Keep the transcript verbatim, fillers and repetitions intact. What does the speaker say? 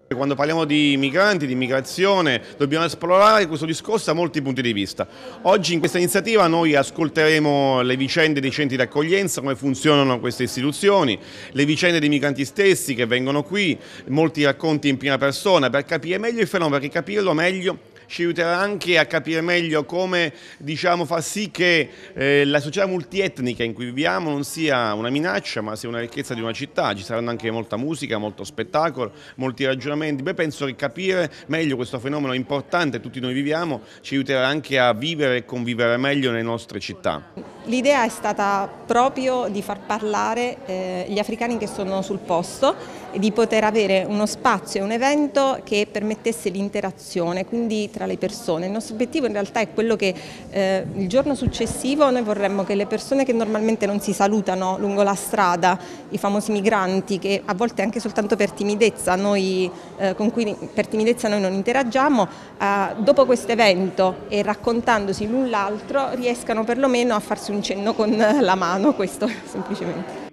Quando parliamo di migranti, di immigrazione, dobbiamo esplorare questo discorso da molti punti di vista. Oggi in questa iniziativa noi ascolteremo le vicende dei centri di accoglienza, come funzionano queste istituzioni, le vicende dei migranti stessi che vengono qui, molti racconti in prima persona per capire meglio il fenomeno, perché capirlo meglio ci aiuterà anche a capire meglio come, diciamo, far sì che eh, la società multietnica in cui viviamo non sia una minaccia, ma sia una ricchezza di una città. Ci saranno anche molta musica, molto spettacolo, molti ragionamenti. Beh, penso che capire meglio questo fenomeno importante, tutti noi viviamo, ci aiuterà anche a vivere e convivere meglio nelle nostre città. L'idea è stata proprio di far parlare eh, gli africani che sono sul posto e di poter avere uno spazio e un evento che permettesse l'interazione, quindi tra le persone. Il nostro obiettivo in realtà è quello che eh, il giorno successivo noi vorremmo che le persone che normalmente non si salutano lungo la strada, i famosi migranti che a volte anche soltanto per timidezza, noi, eh, con cui per timidezza noi non interagiamo, eh, dopo questo evento e raccontandosi l'un l'altro riescano perlomeno a farsi un cenno con la mano, questo semplicemente.